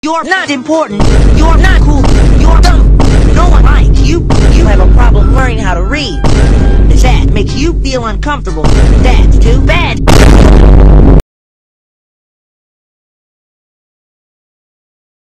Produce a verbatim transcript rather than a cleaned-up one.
You're not important. You're not cool. You're dumb. No one likes you. You have a problem learning how to read. That makes you feel uncomfortable. That's too bad.